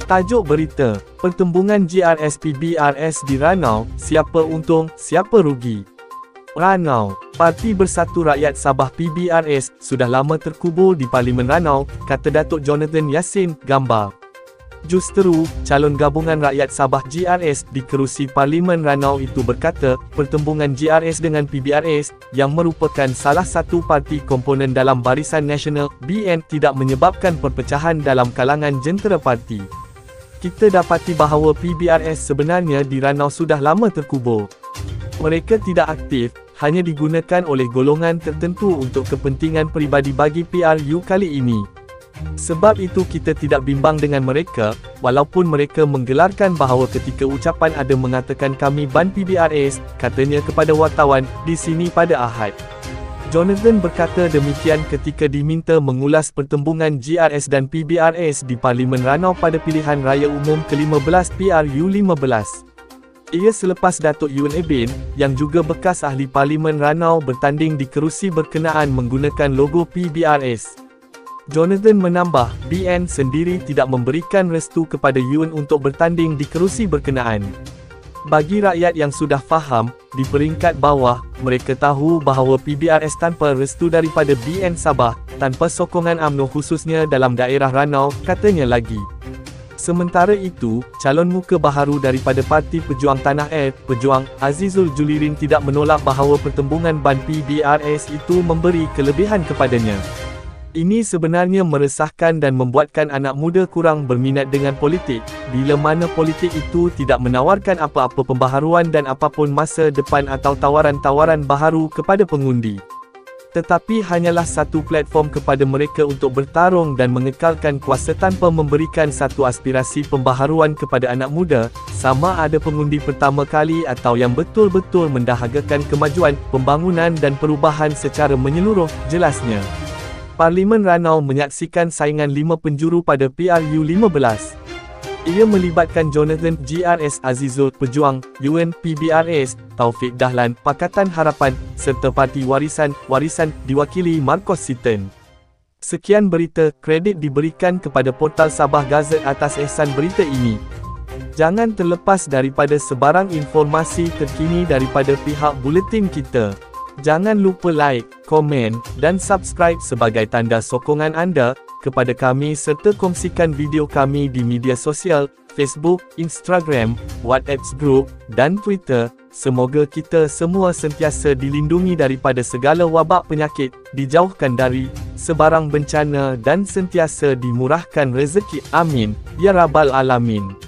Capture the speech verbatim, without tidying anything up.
Tajuk berita, pertembungan G R S P B R S di Ranau, siapa untung, siapa rugi? Ranau, Parti Bersatu Rakyat Sabah P B R S, sudah lama terkubur di Parlimen Ranau, kata Datuk Jonathan Yassin, gambar. Justeru, calon gabungan rakyat Sabah G R S di kerusi Parlimen Ranau itu berkata, pertembungan G R S dengan P B R S, yang merupakan salah satu parti komponen dalam Barisan Nasional, B N, tidak menyebabkan perpecahan dalam kalangan jentera parti. Kita dapati bahawa P B R S sebenarnya di Ranau sudah lama terkubur. Mereka tidak aktif, hanya digunakan oleh golongan tertentu untuk kepentingan peribadi bagi P R U kali ini. Sebab itu kita tidak bimbang dengan mereka, walaupun mereka menggelarkan bahawa ketika ucapan ada mengatakan kami ban P B R S, katanya kepada wartawan, di sini pada Ahad. Jonathan berkata demikian ketika diminta mengulas pertembungan G R S dan P B R S di Parlimen Ranau pada pilihan raya umum ke lima belas P R U lima belas. Ia selepas Datuk Yuen Ebin, yang juga bekas ahli Parlimen Ranau bertanding di kerusi berkenaan menggunakan logo P B R S. Jonathan menambah, B N sendiri tidak memberikan restu kepada Yuen untuk bertanding di kerusi berkenaan. Bagi rakyat yang sudah faham, di peringkat bawah, mereka tahu bahawa P B R S tanpa restu daripada B N Sabah, tanpa sokongan U M N O khususnya dalam daerah Ranau, katanya lagi. Sementara itu, calon muka baharu daripada Parti Pejuang Tanah Air, Pejuang, Azizul Julirin tidak menolak bahawa pertembungan ban P B R S itu memberi kelebihan kepadanya. Ini sebenarnya meresahkan dan membuatkan anak muda kurang berminat dengan politik, bila mana politik itu tidak menawarkan apa-apa pembaharuan dan apapun masa depan atau tawaran-tawaran baharu kepada pengundi. Tetapi hanyalah satu platform kepada mereka untuk bertarung dan mengekalkan kuasa tanpa memberikan satu aspirasi pembaharuan kepada anak muda, sama ada pengundi pertama kali atau yang betul-betul mendahagakan kemajuan, pembangunan dan perubahan secara menyeluruh, jelasnya. Parlimen Ranau menyaksikan saingan lima penjuru pada P R U lima belas. Ia melibatkan Jonathan G R S Azizul Pejuang, Yuen P B R S, Taufik Dahlan Pakatan Harapan, serta Parti Warisan Warisan diwakili Marcos Sitton. Sekian berita, kredit diberikan kepada portal Sabah Gazette atas ihsan berita ini. Jangan terlepas daripada sebarang informasi terkini daripada pihak buletin kita. Jangan lupa like, komen, dan subscribe sebagai tanda sokongan anda kepada kami serta kongsikan video kami di media sosial, Facebook, Instagram, WhatsApp group, dan Twitter. Semoga kita semua sentiasa dilindungi daripada segala wabak penyakit, dijauhkan dari sebarang bencana dan sentiasa dimurahkan rezeki. Amin, ya Rabbal Alamin.